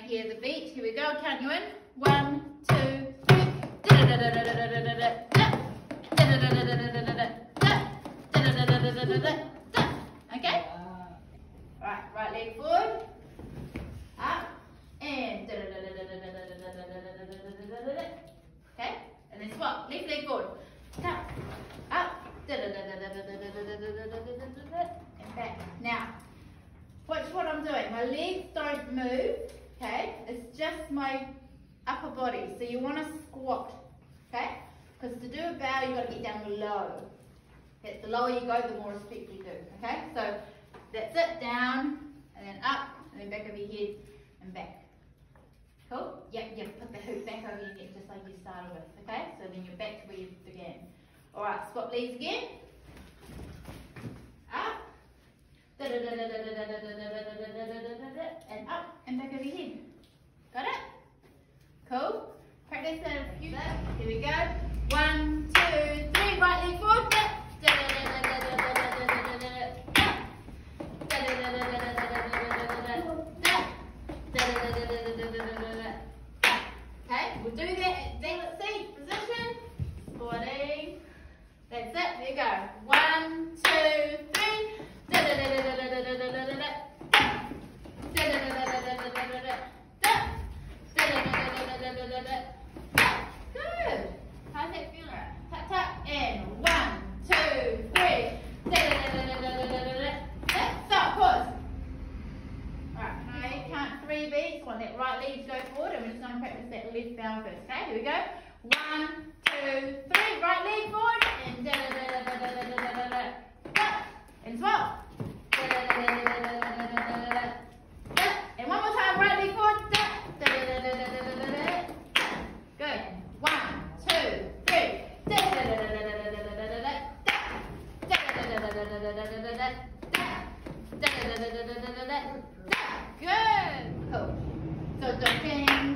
hear the beat. Here we go, I'll count you in. 1, 2, 3. Okay? Alright, right leg forward. Up. And. Okay? And then swap. Left leg forward. Down. Up. And back. Now, watch what I'm doing. My legs don't move. Okay? It's just my upper body. So you want to squat. Okay? Because to do a bow, you've got to get down low. Okay? The lower you go, the more respect you do. Okay? So that's it. Down, and then up, and then back over your head, and back. Cool? Yep. Put the hoop back over your neck, just like you started with. Okay? So then you're back to where you began. Alright, swap legs again. Up. And up, and back over your head. Got it? Cool? Practice that a few times. Here we go. 1, 2, 3. Right leg forward. Okay, we'll do that at danglet seat position. Squatting. That's it. There you go. 1, 2, 3. Good. How's that feel? Tap, tap. And 1, 2, 3. Stop. Pause. Alright, can I count 3 beats? Want that right leg to go forward, and we're just going to practice that left bow first. Okay, here we go. 1, 2, 3. Right leg forward. And and swap. And one more time, right leg forward. Good. 1, 2, 3. Good. Cool. So don't change.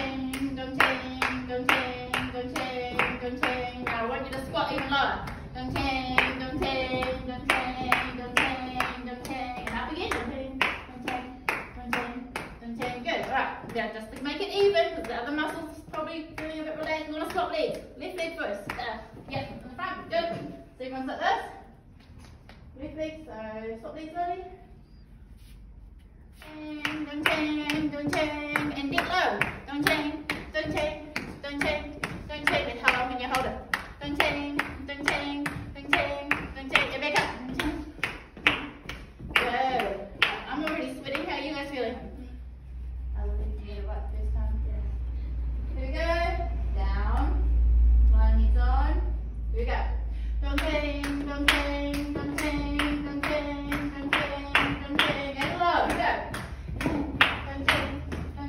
Now I want you to squat even lower. Don't change. And up again. Don't change. Good. Alright. Now just to make it even, because the other muscles probably feeling a bit relaxed. You want to swap legs. Left leg first. Yep, in the front. Good. So everyone's like this. Left leg. So swap legs slowly. And don't change. And dip low. Don't change. And how long can you hold it? Don't change. And back up. Good. I'm already sweating. How are you guys feeling? I look at you right first time. Yeah. Here we go. Down. Line heads on. Here we go. Don't change. And low. Here we go.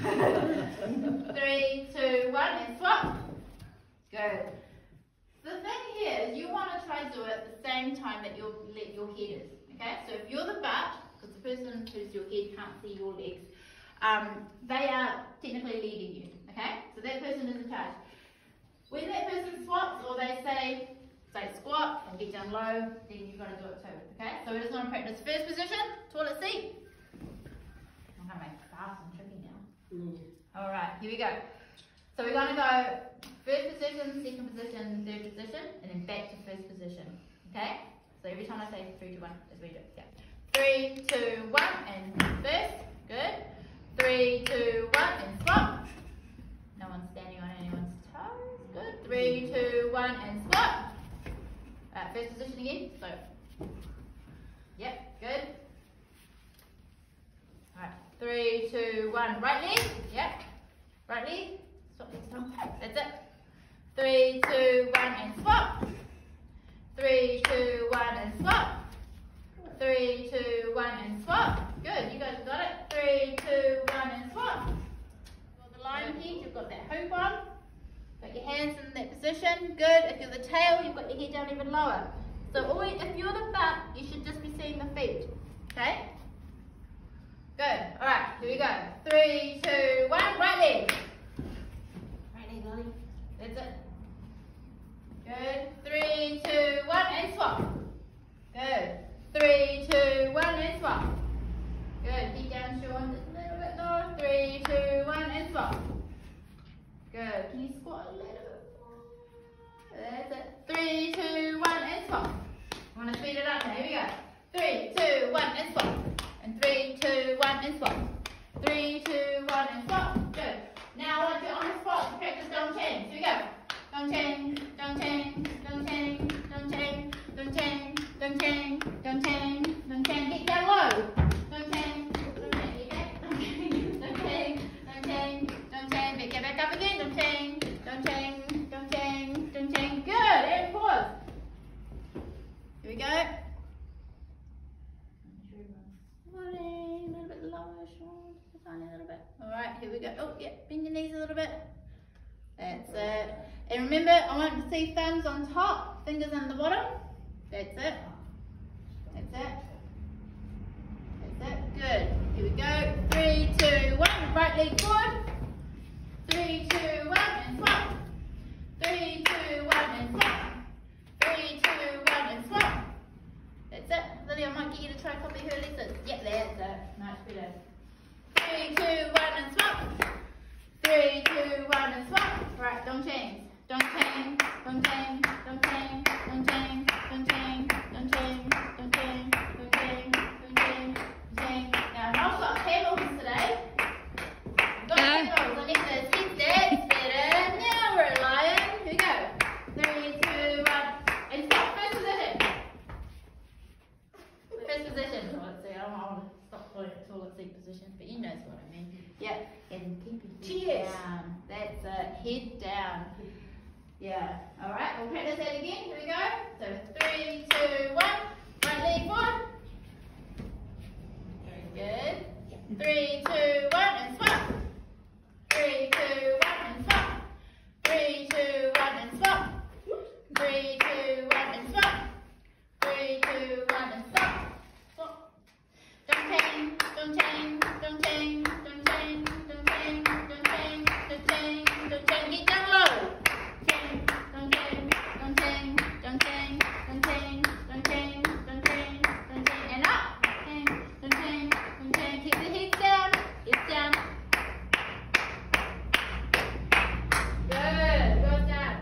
3, 2, 1, and swap. Good. The thing here is you want to try to do it at the same time that your head is. Okay? So if you're the butt, because the person who's your head can't see your legs, they are technically leading you. Okay? So that person is in charge. When that person swaps or they say squat and get down low, then you've got to do it too. Okay? So we just want to practice first position, toilet seat. I'm going to make it fast and tricky now. Alright, here we go. So we're going to go first position, second position, third position, and then back to first position. Okay? So every time I say 3, 2, 1, that's what you do. Yeah. 3, 2, 1, and first. Good. 3, 2, 1, and swap. No one's standing on anyone's toes. Good. 3, 2, 1, and swap. First position again. So, yep, good. Alright, 3, 2, 1, right leg. Yep. Right leg. Swap next time. That's it. 3, 2, 1, and swap. 3, 2, 1, and swap. 3, 2, 1, and swap. Good, you guys got it. 3, 2, 1, and swap. You've got the line here, you've got that hoop on. Got your hands in that position. Good. If you're the tail, you've got your head down even lower. So always, if you're the butt, you should just be seeing the feet. Okay? Good. Alright, here we go. 3, 2, 1, right leg. Right leg, Lolly. That's it. Good. 3, 2, 1, and swap. Good. 3, 2, 1, and swap. Good. Head down, Sean. Just a little bit more. 3, 2, 1, and swap. Good. Can you squat a little bit more? That's it. 3, 2, 1, and swap. I want to speed it up now. Here we go. 3, 2, 1, and swap. And 3, 2, 1, and swap. 3, 2, 1, and swap. Good. Now I want you on the spot to practice dong chang. Here we go. Dong chang, dong chang, dong chang, dong chang, dong chang, dong chang, dong chang, dong chang. Get down low. Dong chang, dong chang. Get back. Dong chang, dong chang, dong chang, dong chang. Get back up again. Dong chang, dong chang, dong chang, dong chang. Good. And pause. Here we go. A little bit lower, Sean. Tiny little bit. Alright, here we go. Oh, yeah. Bend your knees a little bit. That's it. And remember, I want to see thumbs on top, fingers on the bottom. That's it. That's it. That's it. Good. Here we go. 3, 2, 1. Right leg forward. 3, 2, 1, and swap. 3, 2, 1, and swap. 3, 2, 1, and swap. That's it. Lily, I might get you to try copy her lessons. Yep, that's it. Much better. 3, 2, 1, and swap. 3, 2, 1, and swap. Right, dong chang. Dong chang, dong chang, dong chang, dong chang, dong chang, dong chang, dong chang, dong chang, dong chang, dong chang. Now, I've got camels today. Got camels. I need to sit there. Better. Now we're a lion. Here we go. 3, 2, 1, and stop. First position. First position. Oh, let's see. I don't want to stop calling it toilet seat position, but you know what I mean. Yeah. And keep your head down. That's it. Head down. Yeah. Alright, we'll practice that again. Here we go. So 3, 2, 1. Right leg forward. Very good. 3, 2, 1, and swap. 3, 2, 1, and swap. 3, 2, 1, and swap. 3, 2, 1, and swap. 3, 2, 1, and swap. Swap. Dong chang, dong chang, dong chang, dong chang, dong chang, dong chang, dong chang, dong chang. Get down low. Dong chang, dong chang, dong chang, dong chang, dong chang, dong chang, dong chang, and up. Dong chang, dong chang. Keep the hips down. Hips down. Good. Go down.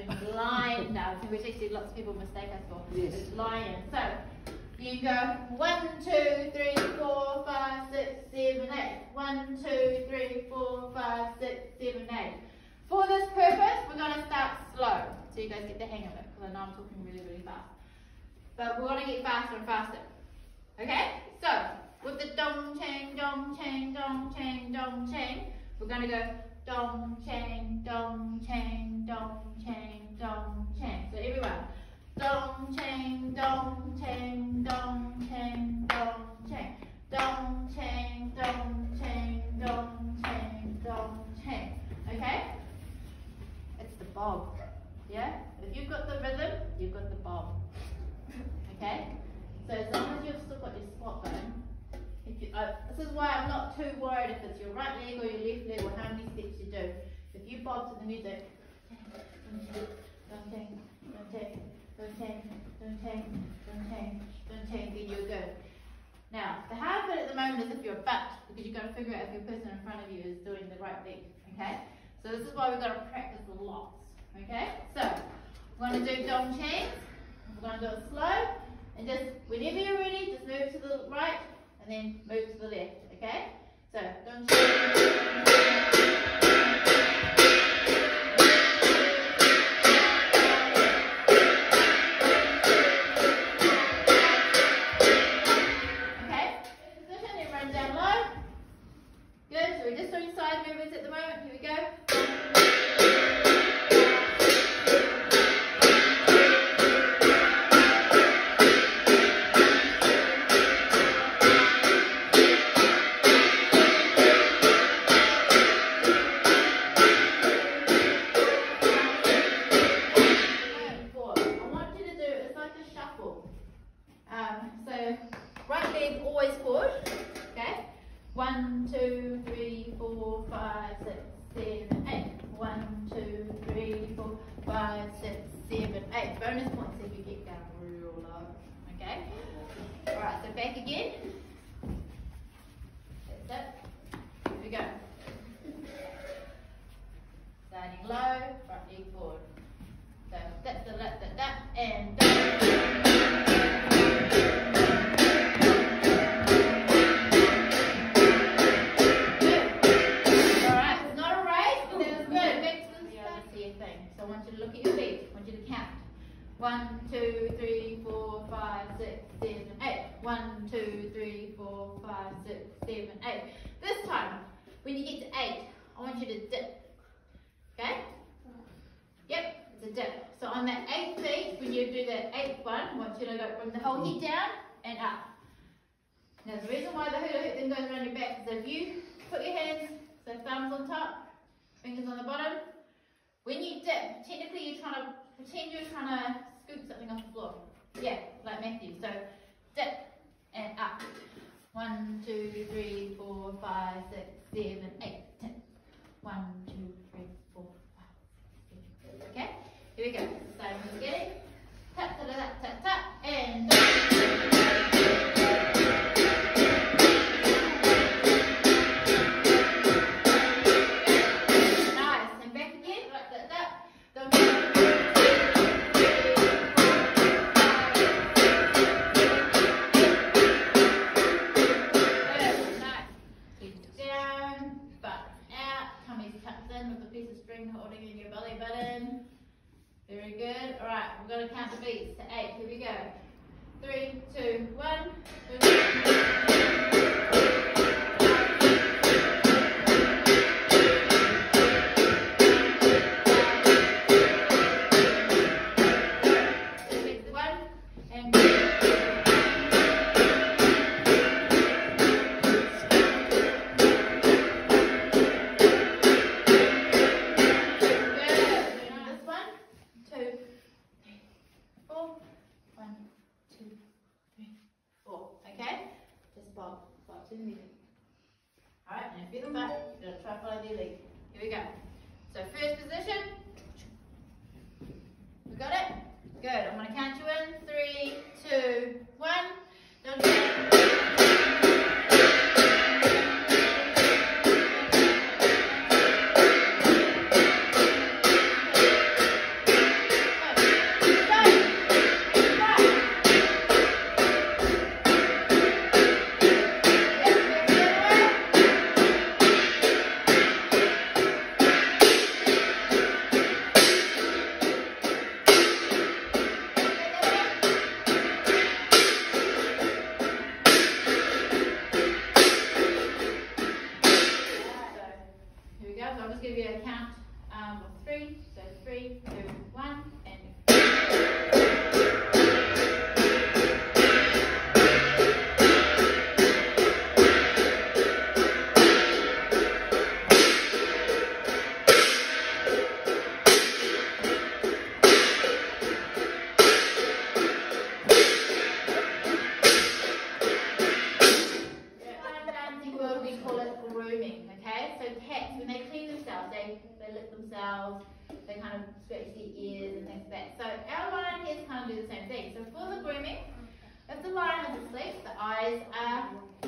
doing lion dancing, which actually lots of people mistake us for. Yes. It's lion. So you go 1, 2, 3, 4, 5, 6, 7, 8. 1, 2, 3, 4, 5, 6, 7, 8. For this purpose, we're going to start slow, so you guys get the hang of it, because I know I'm talking really, really fast. But we're going to get faster and faster. Okay? So, with the dong chang, dong chang, dong chang, dong chang, we're going to go dong chang, dong chang, dong chang, dong chang. So everyone, dong chang, dong chang, dong chang, dong chang, dong chang, dong chang, dong chang, dong chang. Okay? It's the bob. Yeah? If you've got the rhythm, you've got the bob. Okay? So as long as you've still got your squat going, if you, this is why I'm not too worried if it's your right leg or your left leg or how many steps you do. If you bob to the music, don't tank, then you're good. Now, the hard bit at the moment is if you're butt, because you've got to figure out if your person in front of you is doing the right thing. Okay? So this is why we've got to practice lots. Okay? So, we're going to do dong changs. We're going to do it slow. And just, whenever you're ready, just move to the right and then move to the left. Okay? So, dong changs. So right leg always forward, okay? 1, 2, 3, 4, 5, 6, 7, 8. 1, 2, 3, 4, 5, 6, 7, 8. Bonus points if you get down real low, okay? Alright, so back again. That's it. Here we go. Starting low, right leg forward. So that, and I want you to look at your feet. I want you to count. 1, 2, 3, 4, 5, 6, 7, 8. 1, 2, 3, 4, 5, 6, 7, 8. This time, when you get to 8, I want you to dip. Okay? Yep, it's a dip. So on that 8th beat, when you do that 8th one, I want you to go bring the whole head down and up. Now the reason why the hula hoop then goes around your back is if you put your hands, so thumbs on top, fingers on the bottom. When you dip, technically you're trying to pretend you're trying to scoop something off the floor. Yeah, like Matthew. So dip and up. 1, 2, 3, 4, 5, 6, 7, 8. Dip. 1, 2, 3, 4, 5, 6, 7. Okay? Here we go. So from the beginning. Tap, tap, tap, tap, tap, and dip. Holding in your belly button. Very good. Alright, we're going to count the beats to 8. Here we go. 3, 2, 1. Alright, and feel the butt. You're going to try to follow the lead. Here we go. So first position. We got it? Good. I'm going to count you in. 3, 2, 1. Don't do it. eyes are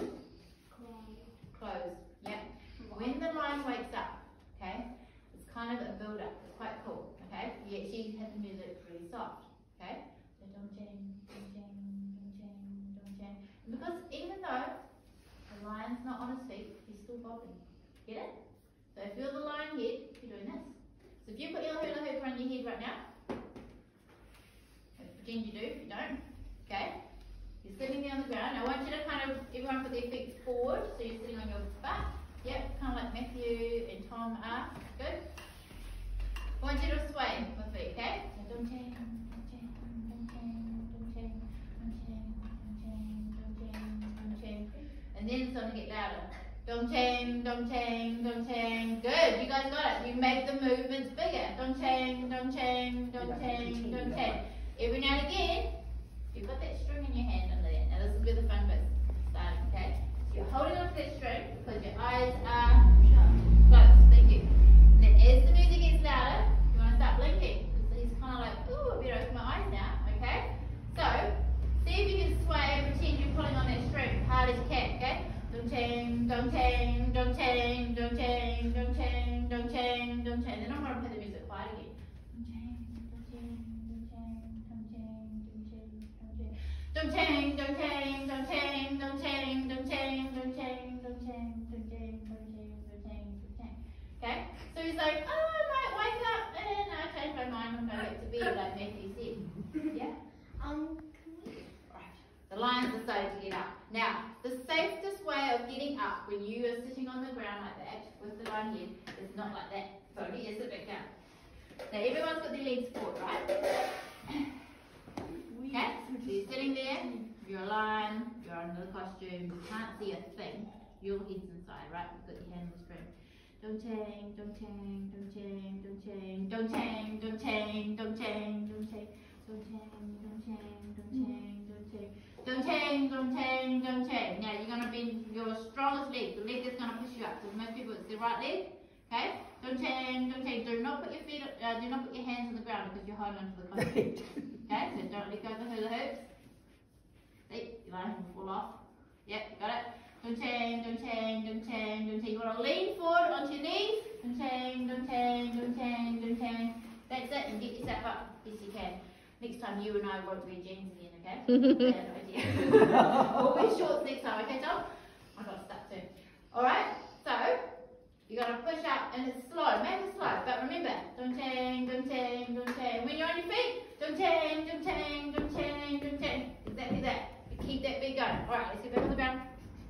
closed. Yep. When the lion wakes up, okay, it's kind of a build up. It's quite cool. Okay. You actually have the music really soft. Okay. So dong chang, dong chang, dong chang, dong chang. Because even though the lion's not on his feet, he's still bobbing. Get it? So feel the lion head. You're doing this. So if you put your hula hoop around your head right now, pretend you do. If you don't, okay. You're sitting there on the ground. I want you to kind of, everyone put their feet forward, so you're sitting on your butt. Yep, kind of like Matthew and Tom are. Good. I want you to sway with feet, okay? So dong chang, dong chang, dong chang, dong chang, dong chang, dong chang, dong chang, dong chang. And then it's going to get louder. Dong chang, dong chang, dong chang. Good, you guys got it. You make the movements bigger. Dong chang, dong chang, dong chang, dong chang. Every now and again, you've got that string in your hand under there. Now this is where the fun bit starting, okay? So you're holding on to that string because your eyes are closed. Thank you. And then as the music gets louder, you want to start blinking. So he's kind of like, ooh, I better open my eyes now, okay? So, see if you can sway and pretend you're pulling on that string hard as you can, okay? Dong chang, dong chang, dong chang, dong chang, dong chang, dong chang, dong chang. Then I'm going to play the music quiet again. Dong chang, dong chang, dong chang, dong chang, dong chang, dong chang, dong chang, dong chang, dong chang, dong chang, dong chang. Okay? So he's like, oh, I might wake up and I change my mind and go back to bed like Matthew said. Yeah? Right. The lions decided to get up. Now, the safest way of getting up when you are sitting on the ground like that with the lion head is not like that. So get your sit back down. Now everyone's got their legs forward, right? Okay, so you're sitting there, you're a lion, you're under the costume, you can't see a thing, your head's inside, right? You've got your hand on the string. Dong chang, dong chang, dong chang, dong chang, dong chang, dong chang, dong chang, dong chang, dong chang, dong chang, dong chang, dong chang, dong chang, dong chang, dong chang. Now you're going to bend your strongest leg, the leg that's going to push you up. So most people it's the right leg, okay? Dong chang, dong chang. Do not put your feet, do not put your hands on the ground because you're holding onto the costume. Okay, so don't let go of the hula hoops. See, your line will fall off. Yep, got it. Dong chang, dong chang, dong chang, dong chang. You want to lean forward onto your knees. Dong chang, dong chang, dong chang, dong chang. That's it, and get yourself up. Yes, you can. Next time you and I won't wear jeans again, okay? Bad idea. We'll wear shorts next time, okay, Tom? I've got to start soon. Alright, so you got to push up and it's slow. Make it slow, but remember, dong chang, dong chang, dong chang. When you're on your feet, dong chang, dong chang, dong chang, dong chang. Exactly that. You keep that beat going. Alright, let's get back on the ground.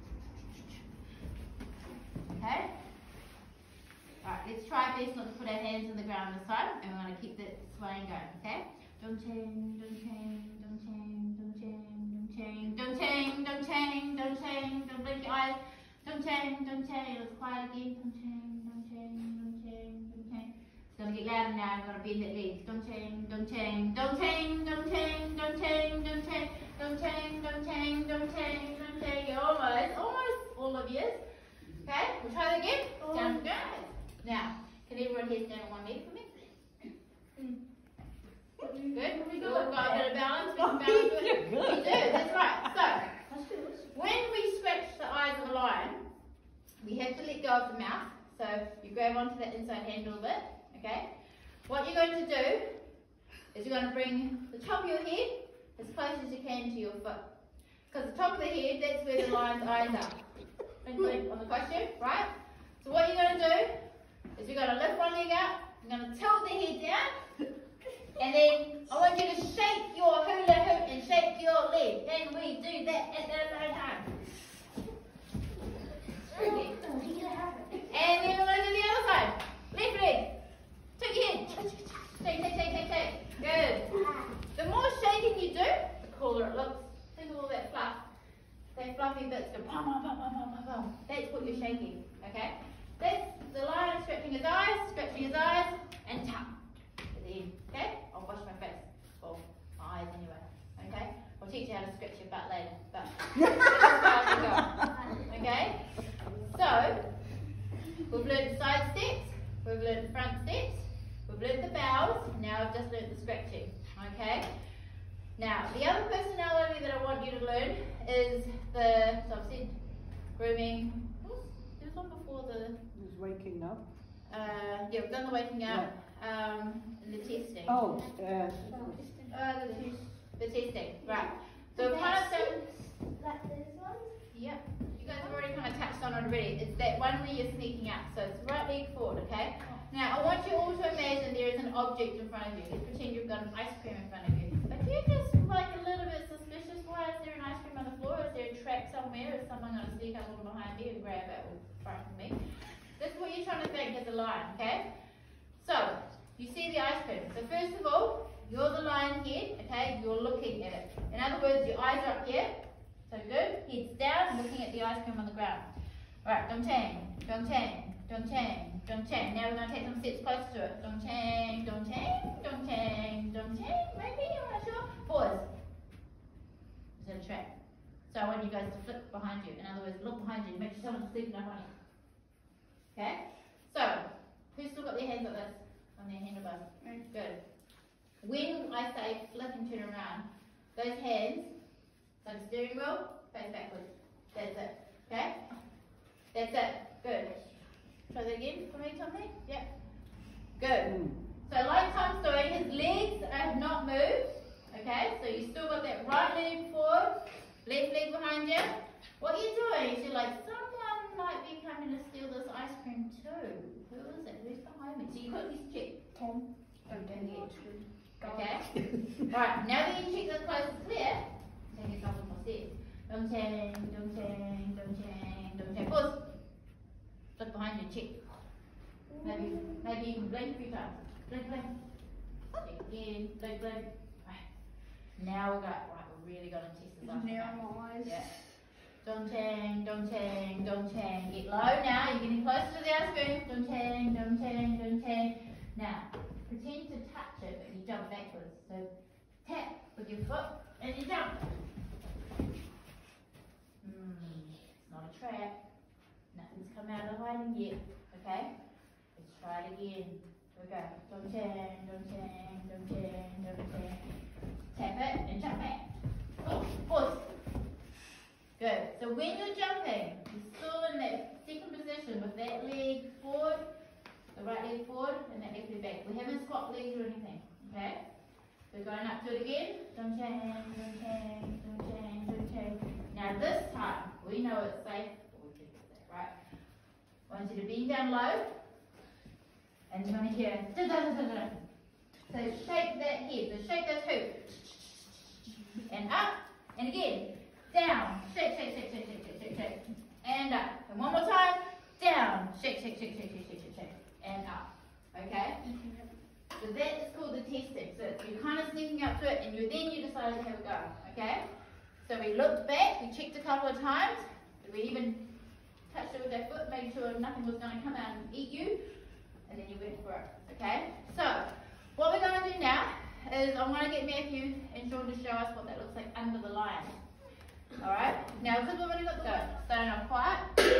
Okay? Alright, let's try best not to put our hands on the ground this time, and we're going to keep that swaying going, okay? Dong chang, dong chang, dong chang, dong chang, dong chang, dong chang, dong chang, dong chang. Don't blink your eyes. Dong chang, dong chang. Let's quiet again. Dong chang, dong chang, dong chang, dong chang. It's going to get louder now. I'm going to bend that leg. Dong chang, dong chang, dong chang, dong chang, dong chang, dong chang, dong chang, dong chang, dong chang, dong chang. You're almost all of yours. Okay, we'll try that again. Down to the ground. Now, can everyone head stand on one leg for me? Good. We've got a bit of balance. We can balance it. We do. That's right. So, when we scratch the eyes of a lion, we have to let go of the mouth. So you grab onto that inside handle a bit. Okay. What you're going to do is you're going to bring the top of your head as close as you can to your foot. Because the top of the head, that's where the lion's eyes are. Blink, blink on the costume, right? So what you're going to do is you're going to lift one leg up. You're going to tilt the head down. And then I want you to shake your hula hoop and shake your leg. Then we do that at the same time. And then we're going to do the other side. Left leg. Take your head. Shake. Good. The more shaking you do, the cooler it looks. Think of all that fluff. That fluffy bits go pom, pom, pom, pom, pom, pom. That's what you're shaking. Okay? That's the lion scratching his eyes, and tap. Okay? I'll wash my face. Well, my eyes anyway. Okay? I'll teach you how to scratch your butt later. But that's as far as we go. Okay? So, we've learned side steps, we've learned front steps, we've learned the bows, now I've just learned the scratching. Okay? Now, the other personality that I want you to learn is the, so I've said grooming. There was one before the. Who's waking up? Yeah, we've done the waking up. And the testing. Oh, the testing, right. So we've kind of done. Like this one? Yep. You guys have already kind of touched on it already. It's that one where you're sneaking up. So it's right leg forward, okay? Now I want you all to imagine there is an object in front of you. Let's pretend you've got an ice cream in front of you. But you're just like a little bit suspicious. Why is there an ice cream on the floor? Is there a trap somewhere? Is someone going to sneak up on behind me and grab it or frighten me? That's what you're trying to think as a lion, okay? So, you see the ice cream. So first of all, you're the lion head, okay? You're looking at it. In other words, your eyes are up here. So good. Head's down, looking at the ice cream on the ground. Alright, dong chang, dong chang, dong chang, dong chang. Now we're going to take some steps closer to it. Dong chang, dong chang, dong chang, dong chang. Maybe, I'm not sure. Pause. Is that a trap? So I want you guys to flip behind you. In other words, look behind you. Make sure someone's sleeping up on you. Okay? So, who's still got their hands like this? On their handlebars. Good. When I say flip and turn around, those hands, like a steering wheel, face backwards. That's it. Okay? That's it. Good. Try that again for me, Tommy. Yep. Good. So like Tom's doing, his legs have not moved. Okay? So you still got that right leg forward, left leg behind you. What you're doing is you're like, someone might be coming to steal this ice cream too. Who is it? Who's behind me? So you quickly check. Tom. Okay? Right, now that you check the coast is clear, take a couple more steps. Dong chang, dong chang, dong chang, dong chang. Pause. Look behind you, check. Maybe you can blink a few times. Blink, blink. Check again, blink, blink. Right. Now we're really going to test this out. Narrow my eyes. Yeah. Dong chang, dong chang, dong chang. Get low now, you're getting closer to the ice cream. Dong chang, dong chang, dong chang. Now, pretend to touch it, but you jump backwards. So tap with your foot and you jump. It's not a trap. Nothing's come out of hiding yet. Okay? Let's try it again. Here we go. Dong chang, dong chang, dong chang, dong chang. Tap it and jump back. Oh, pause. Good. So when you're jumping, you're still in that second position with that leg forward, the right leg forward, and that left leg back. We haven't squat legs or anything. Okay? We're going up to it again. Dong chang, dong chang, dong chang, dong chang. Now this time, we know it's safe, but we think it's safe, right? I want you to bend down low, and you're going to hear da da da da da. So shake that head, so shake those hoops. And up, and again, down, shake, shake, shake, shake, shake, shake, shake, shake, and up. And one more time, down, shake, shake, shake, shake, shake, shake, shake, shake, and up. Okay? So that is called the testing. So you're kind of sneaking up to it, and then you decided to have a go. Okay? So we looked back, we checked a couple of times, we even touched it with our foot, made sure nothing was going to come out and eat you, and then you went for it. Okay? So what we're going to do now is I want to get Matthew and Sean to show us what that looks like under the lion. Alright? Now because we've already got the starting off quiet.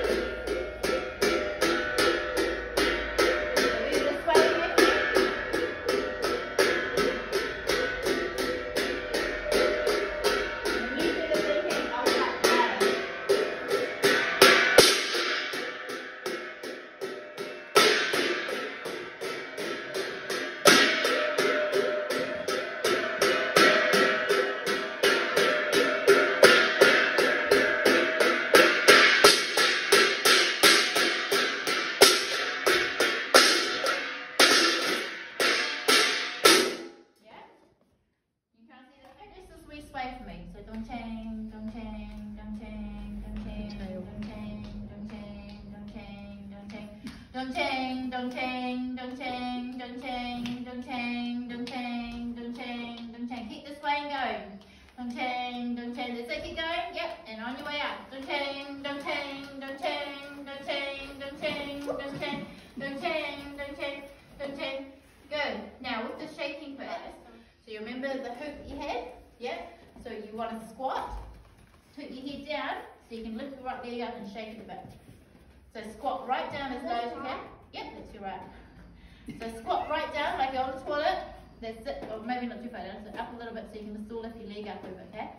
Dong chang, dong chang, dong chang, dong chang, dong chang, dong chang, dong chang, dong chang. Keep this way and going. Dong chang, dong chang. Let's keep going. Yep, and on your way up. Dong chang, dong chang, dong chang, dong chang, dong chang, dong chang, dong chang, dong chang, dong chang. Good. Now with the shaking first. So you remember the hoop you had? Yep. So you want to squat. Put your head down so you can lift your right leg up and shake it a bit. So squat right down as low as you can. Yep, that's your right. So squat right down like you're on the toilet. That's it. Or maybe not too far down. So up a little bit so you can still lift your leg up over, okay?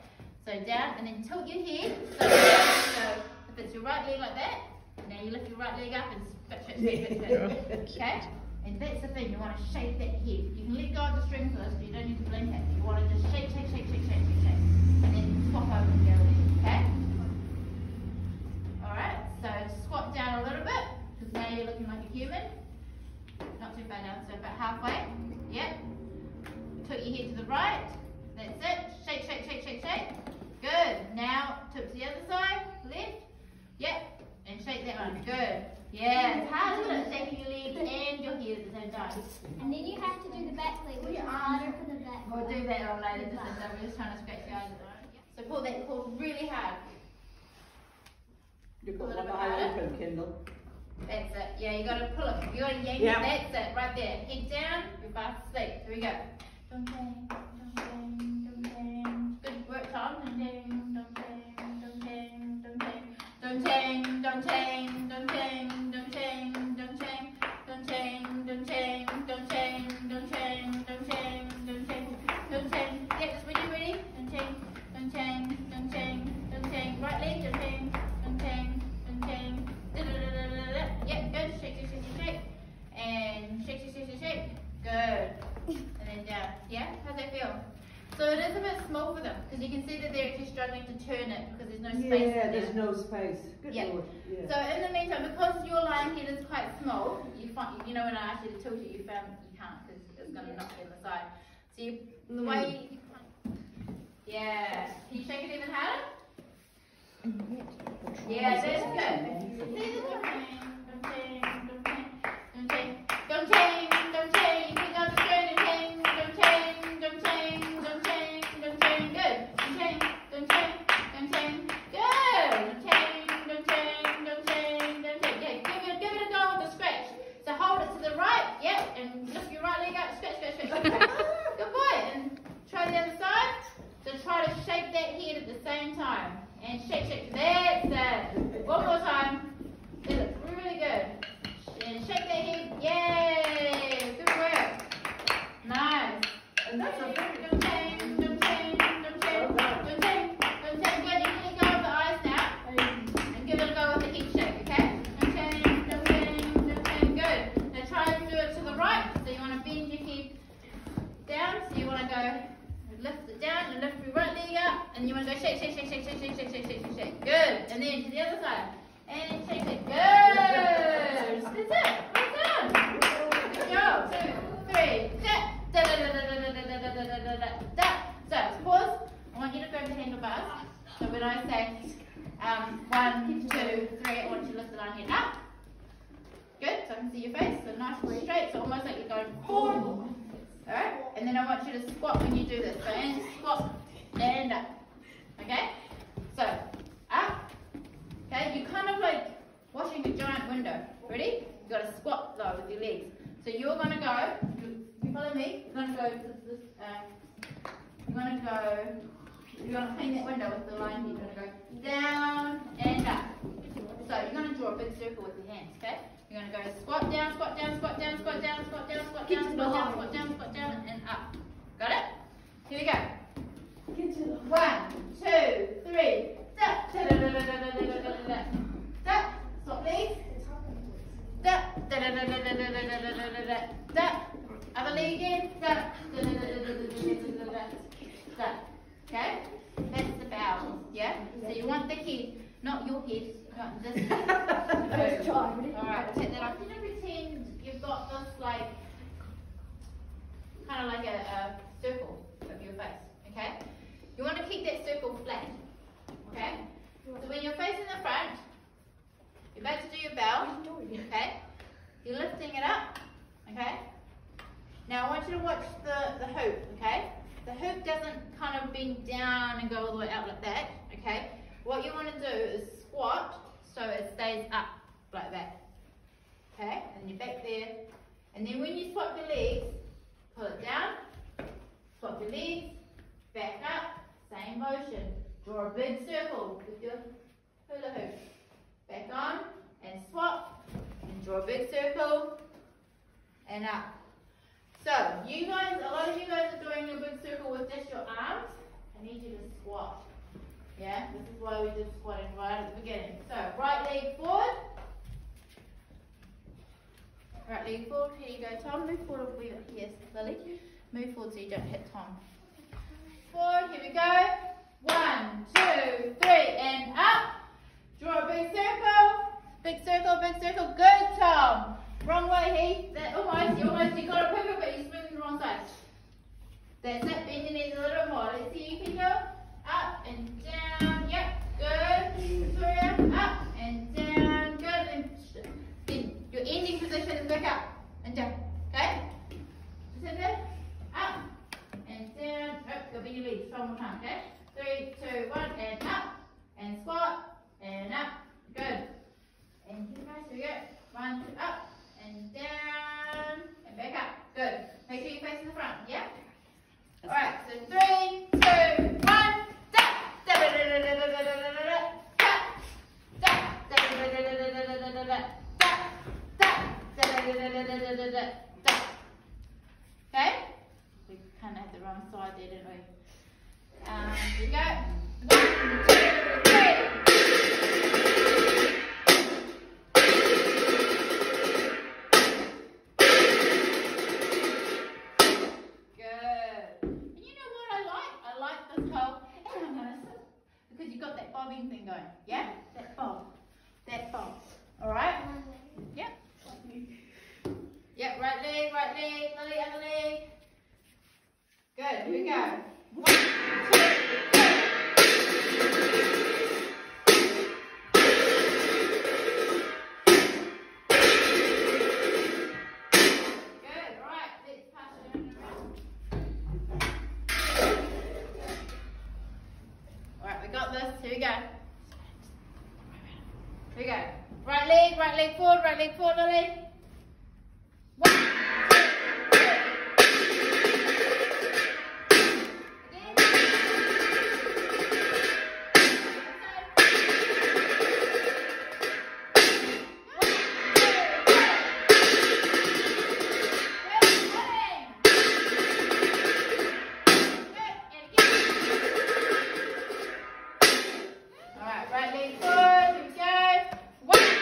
So down and then tilt your head. So if it's your right leg like that, now you lift your right leg up and stretch. Okay? And that's the thing, you want to shake that head. You can let go of the string for this, but you don't need to blink it. You want to just shake. And then swap over and go there, okay? Alright, so squat down a little bit, because now you're looking like a human. Not too far down, so about halfway. Yep. Tilt your head to the right. That's it. Shake. Good. Now, tilt to the other side. Left. Yep. And shake that one. Good. Yeah, it's hard, isn't it? Shaking your leg and your head at the same time. And then you have to do the back leg, which is harder for the back. We'll do that on later, just as I'm just trying to scratch your eyes at the moment. So pull that core really hard. You've got one eye open, Kendall. That's it. Yeah, you got to pull it. You got to yank it. That's it. Right there. Head down. You're fast asleep. Here we go. Dum dang. Good work, Tom. Dum dang. Yeah, just when you're ready. Dum chang. Right leg. Dum chang. Yep, good. Shake. And shake. Good. And then down. Yeah? How's that feel? So it is a bit small for them because you can see that they're actually struggling to turn it because there's no space in there. Yeah, there's no space. Good Lord. Yeah. So in the meantime, because your lying head is quite small, you find, you know, when I asked you to tilt it, you found you can't because it's going to knock you on the side. So you, the way you yeah. Can you shake it even harder? Yeah, that's good. See the Don't change. You pick up the string and change. Don't change. Good. Don't change. Good. Don't change. Yeah, give it a go with the stretch. So hold it to the right. Yep. And lift your right leg up. Stretch. Good boy. And try the other side. So try to shake that head at the same time. And shake. That's it. One more time. That looks really good. And shake that head. Yay! Good work. Nice. And that's a very Don't change. Good. You can let go of the eyes now. And give it a go with the head shake, okay? Don't change. Good. Now try and do it to the right. So you want to bend your head down. So you want to go lift it down and lift your right leg up. And you want to go shake. Good. And then to the other side. And shake. Good. That's it. Well done. Good job. 2, 3. So pause. I want you to grab the handlebars. So when I say 1, 2, 3, I want you to lift the line head up. Good. So I can see your face. So nice and straight. So almost like you're going forward. Alright? And then I want you to squat when you do this. So and squat and up. Okay? So up. Okay? You're kind of like washing a giant window. Ready? You've got to squat though with your legs. So you're going to go, you follow me, you're going to go to this, you're going to clean that window with the line here. You're going to go down and up. So you're going to draw a big circle with your hands, okay? You're going to go squat down, and up. Got it? Here we go. 1, 2, 3. Stop, please. Other leg again. Okay? That's the bow. Yeah? So you want the head, not your head. Not this head. Alright, take that off. You know, pretend you've got this like, kind of like a circle of your face. Okay? You want to keep that circle flat. Okay? So when you're facing the front, you're about to do your bow. Okay? You're lifting it up. Okay? Now I want you to watch the hoop. Okay? The hoop doesn't kind of bend down and go all the way out like that. Okay? What you want to do is squat so it stays up like that. Okay? And you're back there. And then when you swap your legs, pull it down, swap your legs, back up, same motion. Draw a big circle with your hula hoop. Back on and swap and draw a big circle and up. So you guys, a lot of you guys are doing a big circle with just your arms. I need you to squat. Yeah, this is why we did squatting right at the beginning. So right leg forward. Right leg forward. Here you go, Tom. Move forward. Yes, Lily. Move forward so you don't hit Tom. Forward. Here we go. 1, 2, 3, and up. Draw a big circle. Big circle, big circle. Good, Tom. Wrong way, Heath. That almost. You got it perfect, but you're swinging the wrong side. That's it. Bend your knees a little more. Let's see you can go. Up and down. Yep. Good. Victoria. Up and down. Good. And then your ending position is back up and down. Okay? Just sit there. Up and down. Oh, go bend your legs. One more time. Okay? 3, 2, 1, and up. And squat. And up. Good. And here we go. 1, 2, up. And down. And back up. Good. Make sure you face in the front. Yeah? Alright, so 3, 2, 1, okay? We kind of had the wrong side there, didn't we? Here we go. 1, 2, 3. Because you got that bobbing thing going, yeah? That bob. Alright? Yep. Yep, right leg, Lily, other leg. Good, here we go. 1, 2, 3. Good, alright, let's pass it around. Alright, we got this. Here we go. Here we go. Right leg forward, Lily. 1, 2, 3. Again. Alright, right leg forward. Here we go. 1, 2,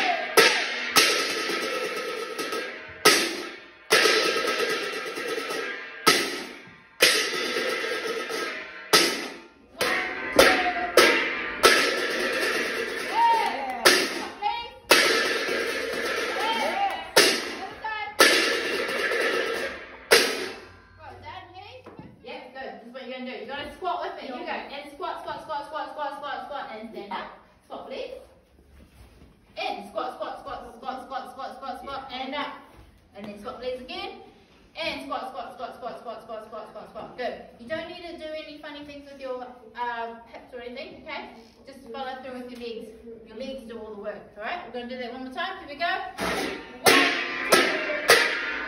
3. Good. You don't need to do any funny things with your hips or anything, okay? Just follow through with your legs. Your legs do all the work, alright? We're going to do that one more time. Here we go. 1, 2, 3.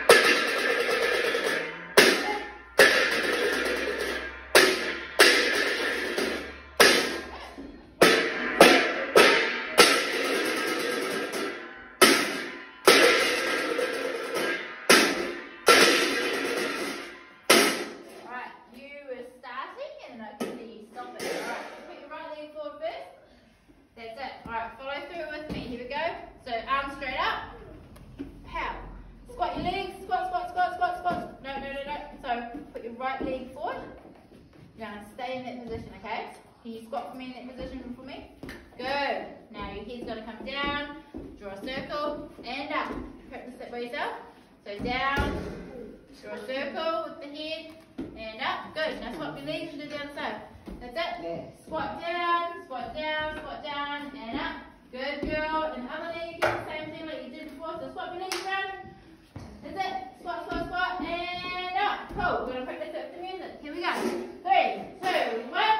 That's it. Alright, follow through with me. Here we go. So arms straight up. Pow. Squat your legs. Squat. No. So put your right leg forward. You're going to stay in that position, okay? Can you squat for me in that position for me? Good. Now your head's going to come down. Draw a circle and up. Practice that by yourself. So down. Draw a circle with the head and up. Good. Now swap your legs and do the other side. That's it. Yes. Squat down, and up. Good girl. And other leg again, same thing like you did before. So swap your legs around. That's it. Squat, and up. Cool. We're going to practice it with the music. Here we go. 3, 2, 1.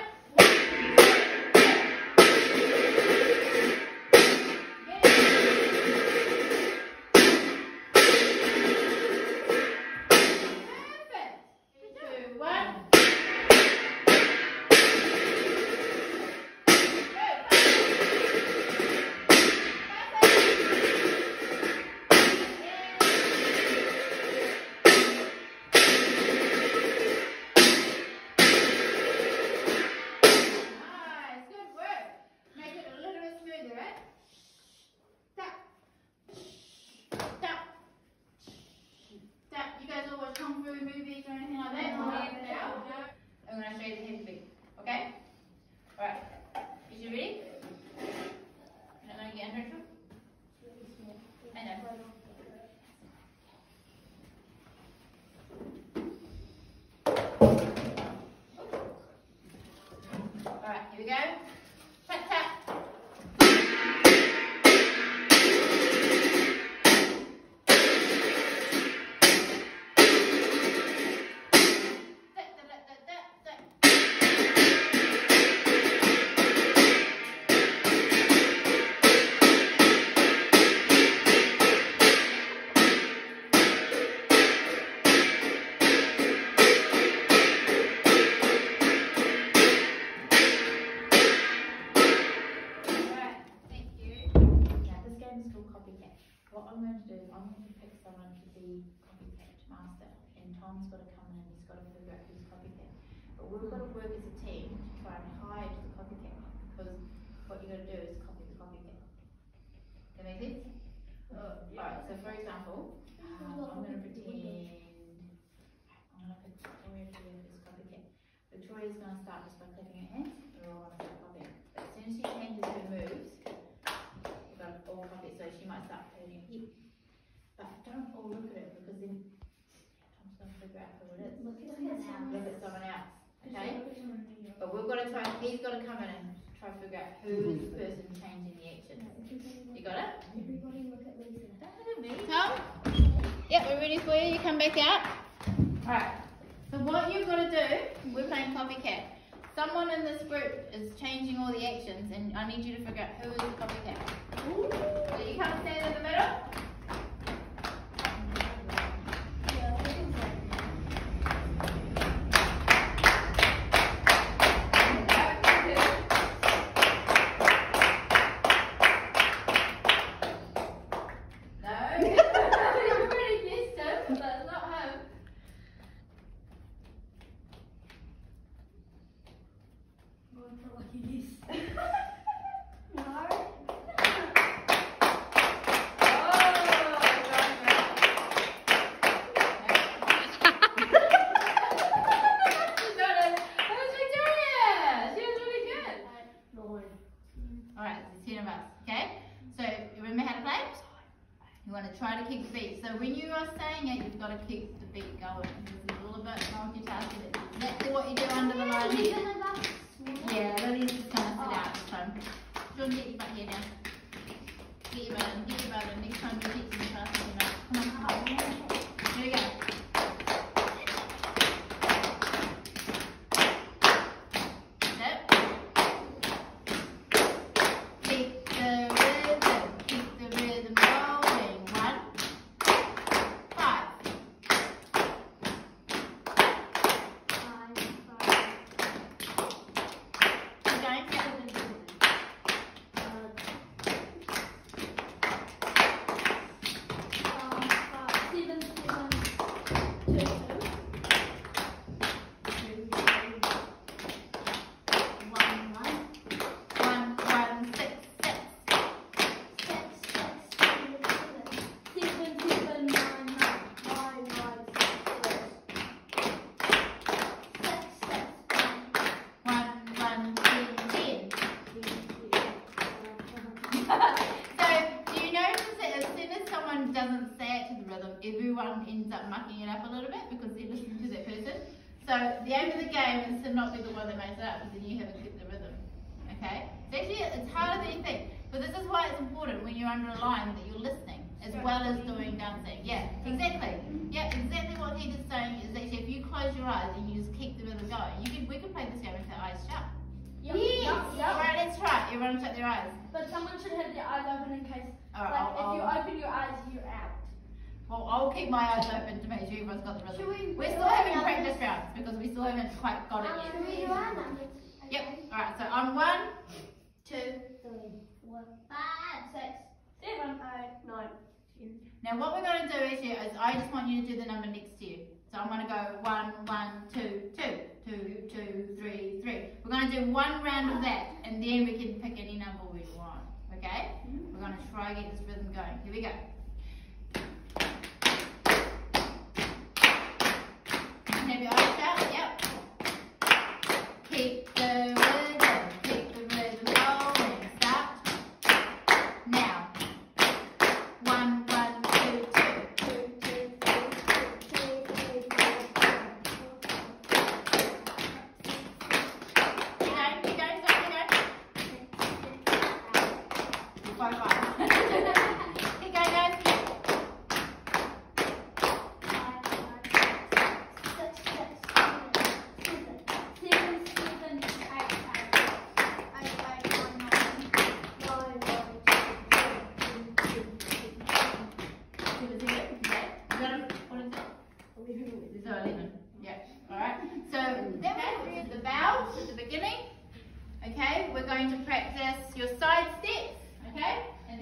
still copycat. What I'm going to do is I'm going to pick someone to be copycat master, and Tom's got to come in and he's got to figure out who's copycat. But we've got to work as a team to try and hide the copycat, because what you've got to do is copy the copycat. That make sense? Right, so for example, I'm going to pretend, I'm going to pick Victoria to be this copycat. Victoria's going to start just by clicking her hands. We're all going to start copying. But as soon as she changes her moves, we've got to all copy it. So she might start turning her hip. But don't all look at it, because then Tom's going to figure out who it is. Look at someone Look at someone else. Okay? But we've got to try, he's got to come in and try to figure out who is the person changing the action. You got it? Everybody look at Lisa. Tom? Yep, we're ready for you. You come back out. Alright. So what you've got to do, we're playing copycat. Someone in this group is changing all the actions, and I need you to figure out who is the copycat. So you come stand in the middle. Try to keep the beat. So when you are saying it, you've got to keep the beat going. This is all about multitasking. That's what you do under the line here. Yeah, Lily's just going to sit out this time. John, get your butt here now. Get your butt in, get your butt in. Next time you teach them fast enough. Come on. Here we go. Everyone ends up mucking it up a little bit because they're listening to that person. So the aim of the game is to not be the one that makes it up, because then you haven't kept the rhythm. Okay? So actually it's harder than you think. But this is why it's important when you're under a line that you're listening as well as doing dancing. Yeah, exactly. Yeah, exactly what he is saying is actually if you close your eyes and you just keep the rhythm going, we can play this game with our eyes shut. Yep. Yes. Alright, let's try. Everyone shut their eyes. But someone should have their eyes open in case, right, if you open your eyes, you're out. Well, I'll keep my eyes open to make sure everyone's got the rhythm. We're still having practice rounds because we still haven't quite got it yet. Should we do our numbers? Yep. Alright, so on 1, 2, 3, 4, 5, 6, 7, 8, 9, 10. Now what we're going to do is I just want you to do the number next to you. So I'm going to go 1, 1, 2, 2, 2, 2, 3, 3. We're going to do one round of that, and then we can pick any number we want. Okay? We're going to try to get this rhythm going. Here we go. Have your eyes shut? Yep. Keep the rhythm rolling. Start. Now. 1, 1, 2, 2. 2, 2, 3, 3, 3, 4, 5. Keep going, stop, 5, 5. Keep going, guys. 11. Yeah. Alright. So that is the vowels at the beginning. Okay, we're going to practice your side steps, okay?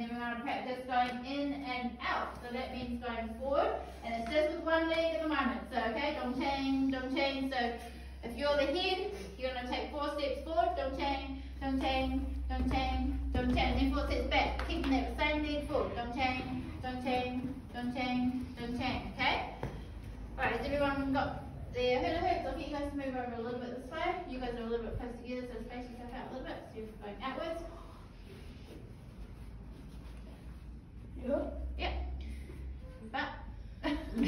So that means going forward. And it's just with one leg at the moment. So, okay, don't change, don't change. So, if you're the head, you're going to take 4 steps forward. Don't change, don't change, don't change, don't change. Then 4 steps back. Keeping that same leg forward. Don't change, don't change, don't change, don't change. Okay? Alright, has everyone got their hula hoops? I'll get you guys to move over a little bit this way. You guys are a little bit close together, so space yourself out a little bit. So you're going outwards. Yep. But we're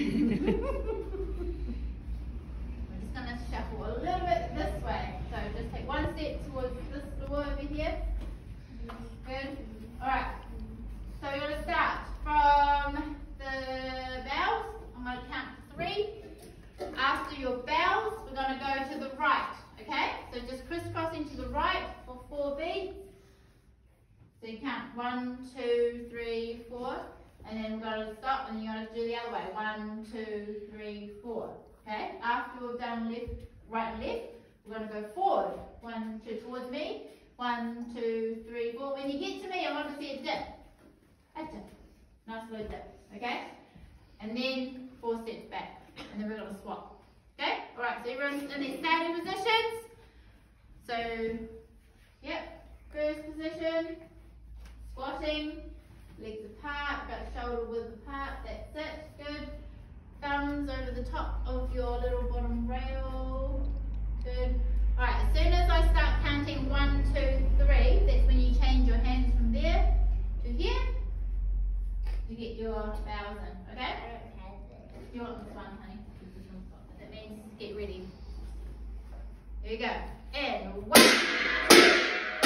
just going to shuffle a little bit this way. So just take 1 step towards this door over here. Good. Alright. So we're going to start from the bows. I'm going to count to 3. After your bows, we're going to go to the right. Okay? So just crisscrossing to the right for 4 beats. So you count 1, 2, 3, 4. And then we're going to stop and you're going to do the other way. 1, 2, 3, 4. Okay? After we've done left, right and left, we're going to go forward. 1, 2 towards me. 1, 2, 3, 4. When you get to me, I want to see a dip. A dip. Nice little dip. Okay? And then 4 steps back. And then we're going to swap. Okay? Alright, so everyone's in their standing positions. So, yep. First position. Squatting. Legs apart, got shoulder width apart, that's it, good. Thumbs over the top of your little bottom rail, good. Alright, as soon as I start counting 1, 2, 3, that's when you change your hands from there to here to get your bows in, okay? You want this one, honey? That means get ready. Here we go. And 1, 2,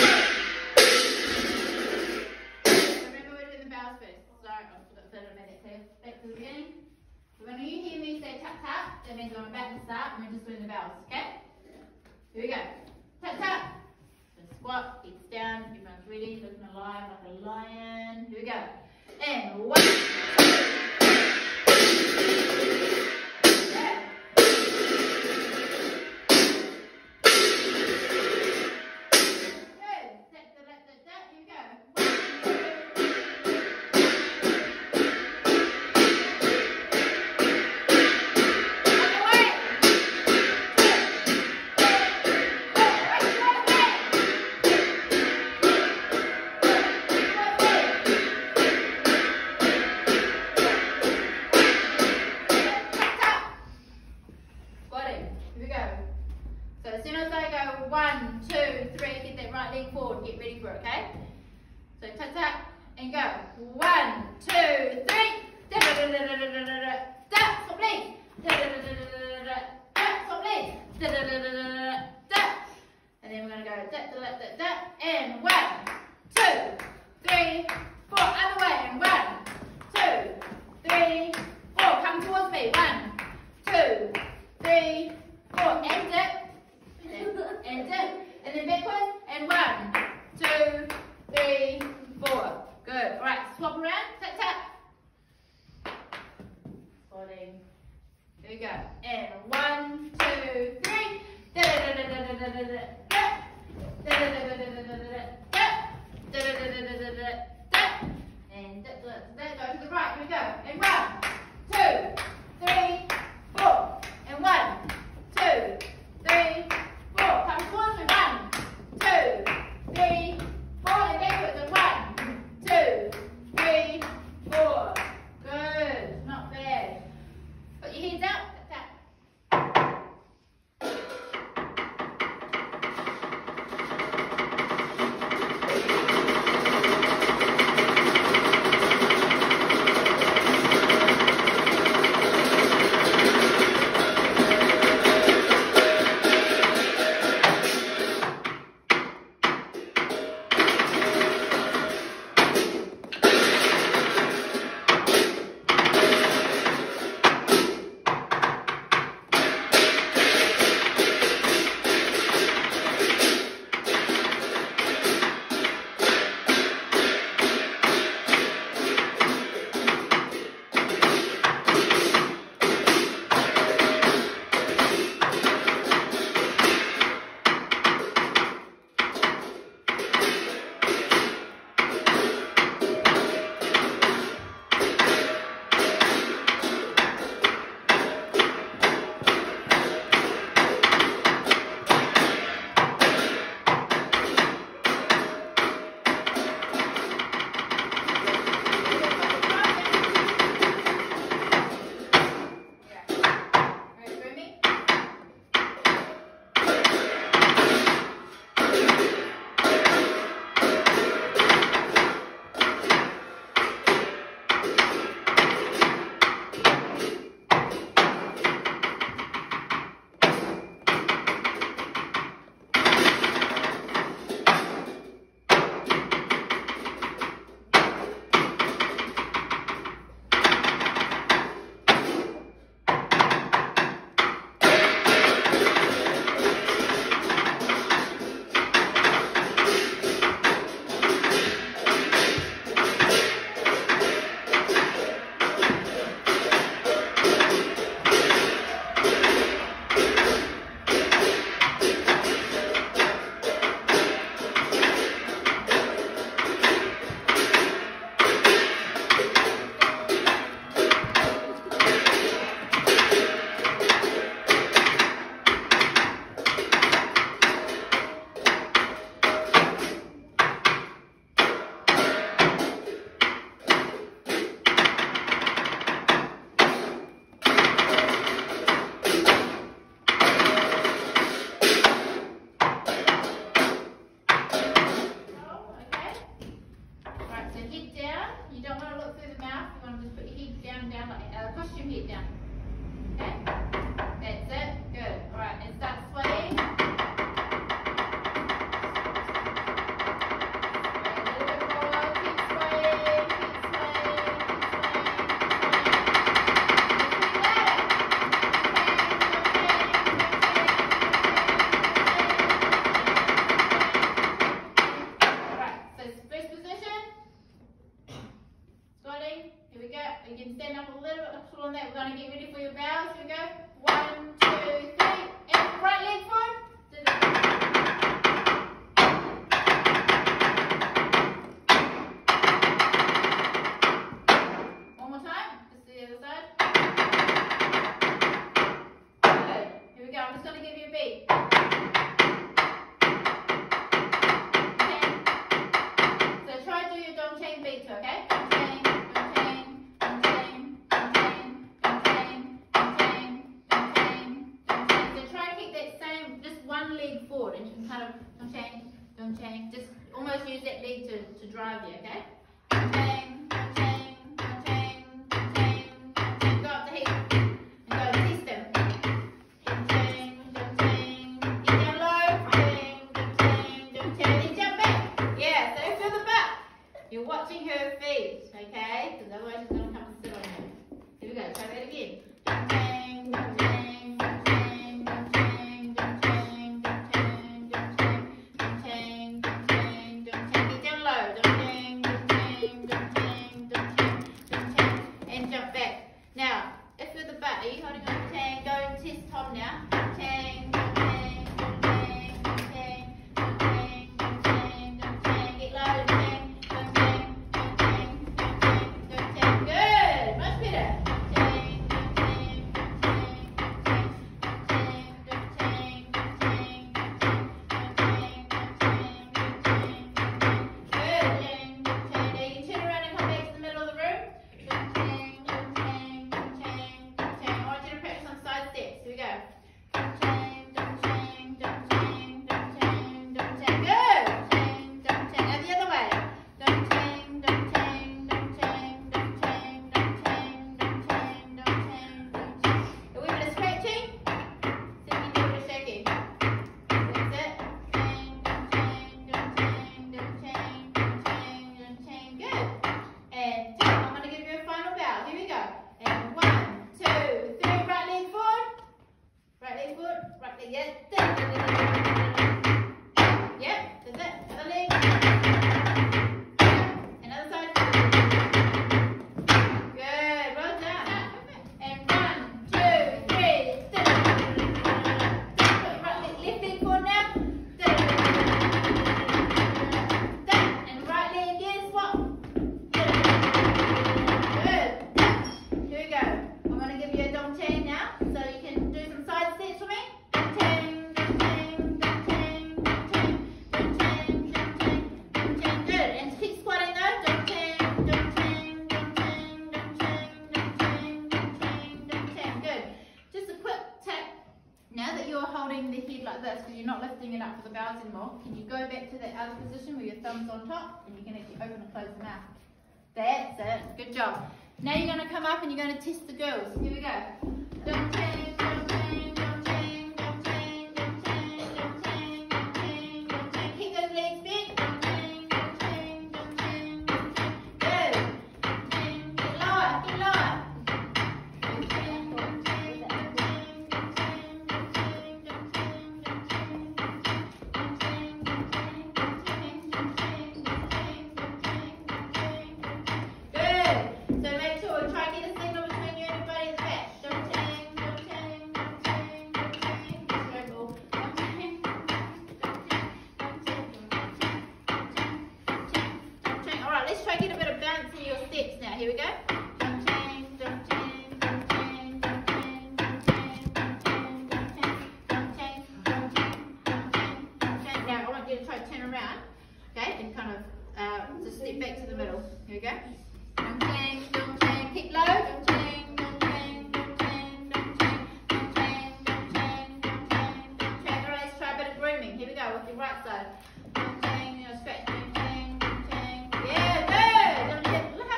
back to the beginning. So when you hear me say tap tap, that means I'm about to start and we're just doing the bells, okay? Here we go. Tap tap. So squat, hips down, everyone's ready, looking alive like a lion. Here we go. And 1, 2, yeah. Good. Tap, tap, tap, tap. Here we go. 1, 2. You don't want to look through the mouth. You want to just put your head down like costume head down. Okay? That's it. Good. All right. And start swaying. You can stand up a little bit taller than that. We're going to get ready for your bows. Here we go. 1, 2, 3. And right leg forward. One more time. Just to the other side. Good. Here we go. I'm just going to give you a beat. Okay. So try to do your dong chain beat too, okay? Forward, and you can kind of don't change, just almost use that leg to drive you, okay? Don't change, go up the hip and go test them. Don't change, get down low, don't change, and jump back. Yeah, so feel the butt. You're watching her feet, okay? Because otherwise she's going to come and sit on you. Here we go, try that again. Don't change, don't change. Now, if you're the butt, are you holding on to tang? Go and test Tom now. Tang, tang, tang, tang, tang, tang, tang. Get low, tang, tang, tang, tang, tang, tang. Good, much better. Tang, tang, tang, tang, tang, tang, tang, good. Tang, tang. Now you can turn around and come back to the middle of the room. Here we go. Don't change, don't change, don't change, don't change, don't change. Good. Don't change. Now the other way. Don't change, don't change, don't change, don't change, don't change, don't change, don't change, don't change. A wee bit of scratching. See if you can do a bit of shaking. That's it. Don't change, don't change, don't change, don't change, don't change. Good. And I'm going to give you a final bow. Here we go. And 1, 2, 3. Right leg forward. Right leg forward, right leg, yes. Yep, that's it. Other leg. Another side. Good, well done. And 1, 2, 3. Right leg, left leg forward now. And right leg again, swap. Good. Here we go. I'm going to give you a dong chain now, so you can do some side steps for me. Don't change, don't change, don't change, don't change, don't change, don't change, don't change. Good. And keep squatting though. Don't change, don't change, don't change, don't change, don't change, don't change, don't change. Good. Just a quick tap. Now that you're holding the head like this, because you're not lifting it up for the bows anymore, can you go back to that other position where your thumb's on top and you can actually open and close the mouth? That's it. Good job. Now you're going to come up and you're going to test the girls. Here we go. Don't change, don't change, don't change, don't change, don't change, don't change, don't change, don't change. Keep those legs bent. Don't change, don't change, don't change, don't change. Good. Don't change. Get lower, get lower. Don't change, don't change, don't change, don't change, don't change, don't change, don't change, don't change, don't change, don't change, don't change, don't change, don't change, don't change, don't change, don't change. Good. So make sure, try to get a signal between you and your buddy at the back. Don't change, don't change, don't change, don't change. Circle. Don't change, don't change, don't change, don't change, don't change, don't change, don't change. All right, let's try to get a bit of bounce in your steps now. Here we go. Don't change, don't change, don't change, don't change, don't change, don't change, don't change, don't change, don't change, don't change, don't change. Now I want you to try to turn around, okay, and kind of just step back to the middle. Here we go. Don't change, don't change, keep low, don't change, don't change, don't change, don't change, don't change, don't change, don't change, don't change. All right, let's try a bit of grooming. Here we go with the right side. Don't change, scratch, don't change, don't change. Yeah, good. Look how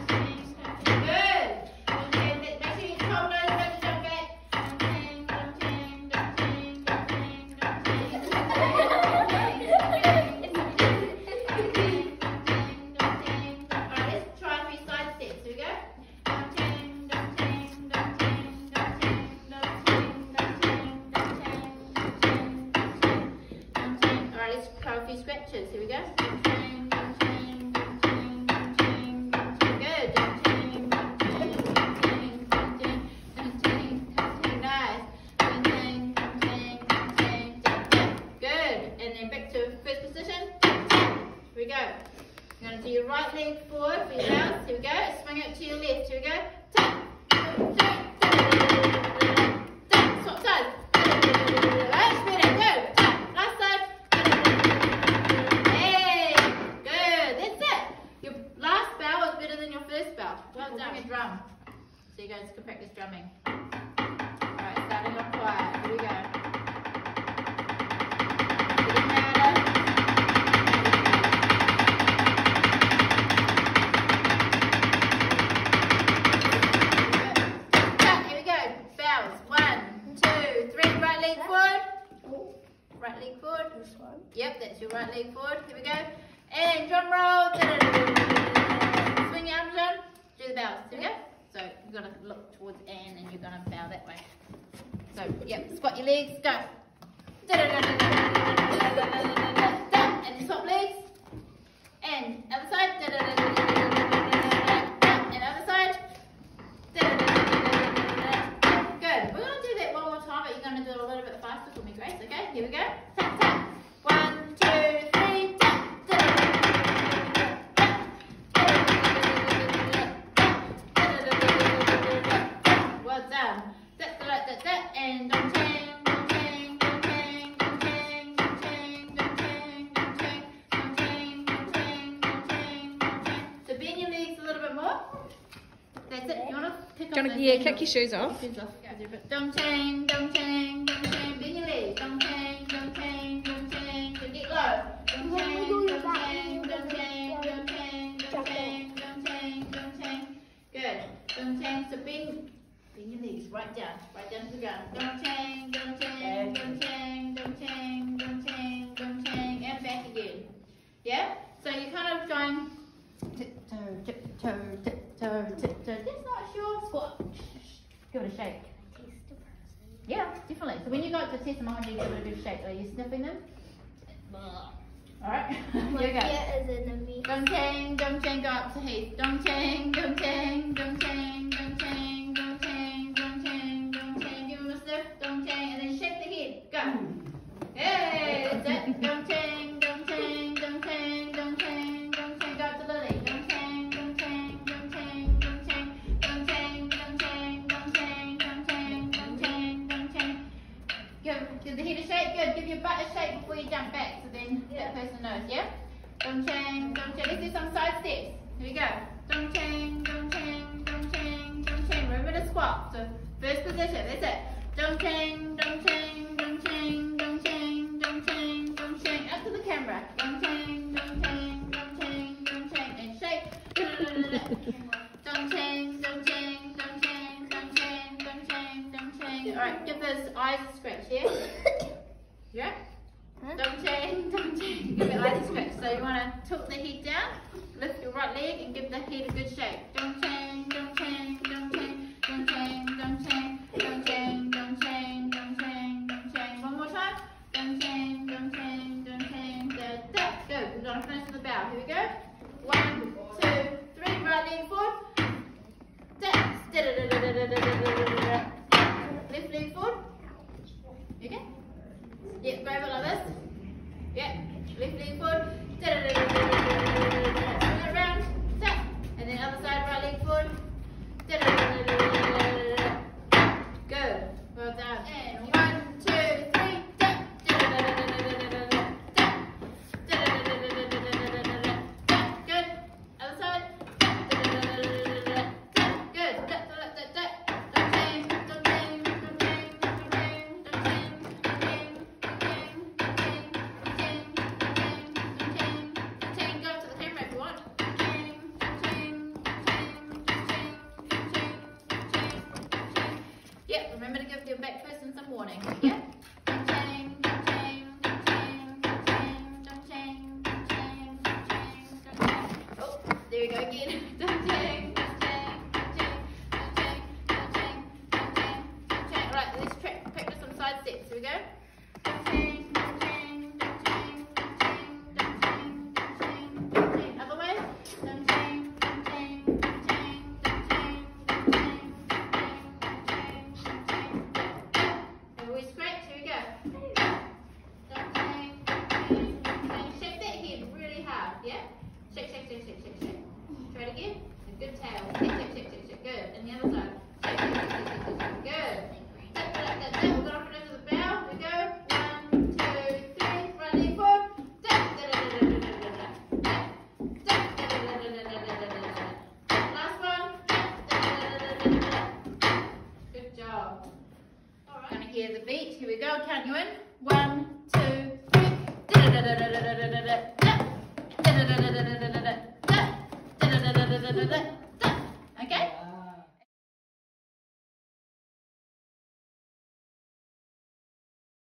Scratches. Here we go. Nice. Good. And then back to first position. Here we go. You're going to do your right leg forward for your bounce. Here we go. Swing it to your left. Here we go. Tap. Swap sides. Right, spread it. Go. Tap. Last side. Hey. Good. That's it. Your last bow was better than your first bow. Well done. Your drum. So you guys can practice drumming. Alright, starting off quiet. Here we go. Getting louder. Here we go. Bows. 1, 2, 3. Right leg forward. Right leg forward. This one. Yep, that's your right leg forward. Here we go. And drum roll. Swing your arms around. Do the bows. Here we go. So you've got to look towards Anne and you're going to bow that way. So, yep, squat your legs, go. And then swap legs. And other side. And other side. Good. We're going to do that one more time, but you're going to do it a little bit faster for me, Grace, okay? Here we go. Tap, tap. 1, 2, 3, tap. Well done. That's it. And dong chang, dong chang, dong chang, dong chang, dong chang, dong chang, dong chang, dong chang, dong chang, dong chang, dong chang. So bend your legs a little bit more. That's it. You want to kick off those Yeah, heels? kick your shoes off. Shoes off. Dong chang, dong chang, dong chang. Bend your legs. Dong chang, dong chang, dong chang. So get low. Dong chang, dong chang, dong chang, dong chang, dong chang, dong chang, dong chang. Good. Dong chang. So bend your legs right down to the ground. Dong chang, dong chang, dong chang, dong chang, dong chang, dong chang, and back again. Yeah? So you're kind of going tiptoe, tiptoe, tiptoe, tiptoe. That's not sure. Squat. Give it a shake. Yeah, definitely. So when you go up to test them, I want you to give it a good shake. Are you sniffing them? Alright, here we go. Is enemy. Dong chang, go up to Heath. Dong chang, dong chang, dong chang, dong chang, dong chang, dong chang, dong chang. Give him a sniff, dong chang, and then shake the head. Go. Hey, that's it. Dong chang, dong chang, dong chang, dong chang, dong chang. Go up to Lily. Dong chang, dong chang, dong chang, dong chang, dong chang, dong chang, dong chang, dong chang, dong chang, dong chang. Give the head a shake. Good. Give your butt a shake before you jump back. So then that person knows. Yeah. Dong chang, dong chang. Let's do some side steps. Here we go. Dong chang, dong chang, dong chang, dong chang. Remember to squat. chang, dong chang, dong chang, dong chang, dong chang, dong chang. Up to the camera. Dong chang, dong chang, dong chang, dong chang, and shake. Dong chang, dong chang, dong chang, dong chang, dong chang, dong chang. All right, give those eyes a scratch here. Yeah. Dong chang, dong chang. Give the eyes a scratch. So you want to tilt the head down, lift your right leg, and give the head a good shake. Dong chang, dong chang, dong chang, dong chang, dong chang, dong chang, dong chang, dong chang, dong chang. One more time. Dong chang, dong chang, dong chang, da da. Good. We're gonna finish with the bow. Here we go. 1, 2, 3. Right leg forward. Da da da da da da da da. Left leg forward. You okay? Yeah, grab it like this. Yeah, left leg forward. Swing it around. Tap. And then other side, right leg forward. Good. Well done. And 1, 2, 3. Tap. Good. Other side. Good. Yeah, remember to give your back person some warning. Yeah? Dong chang, dong chang, dong chang, dong chang, dong chang, dong chang, dong chang. Oh, there you go again. Dong chang, dong chang, dong chang, dong chang, dong chang, dong chang, dong chang. Right, let's practice some side steps. Here we go. Dong chang, dong chang, dong chang, dong chang, dong chang, dong chang, dong chang. Other way. Dong chang, dong chang, dong chang, dong chang, dong chang, dong chang, dong chang. And we scratch, here we go. Dong chang, dong chang, dong chang. Shake that head really hard, yeah? Shake, shake, shake, shake, shake, shake. Try it again. A good tail. Shake, shake, shake, shake, shake. Good. And the other side. Shake, shake, shake, shake, shake, shake. Good. Tap, tap, tap, tap. We're going to finish with the bow. Here we go. 1, 2, 3. Right leg forward. Tap, da, da, da, da, da, da, da. Tap, tap, da, da, da, da, da, da, da, da, da. Last one. Tap, da, da, da, da, da, da, da. Good job. Alright. Gonna hear the beat. Here we go. Count you in. 1, 2, 3. Da da da da da da da da da. Da da da da da da da da. Da da da da da da da.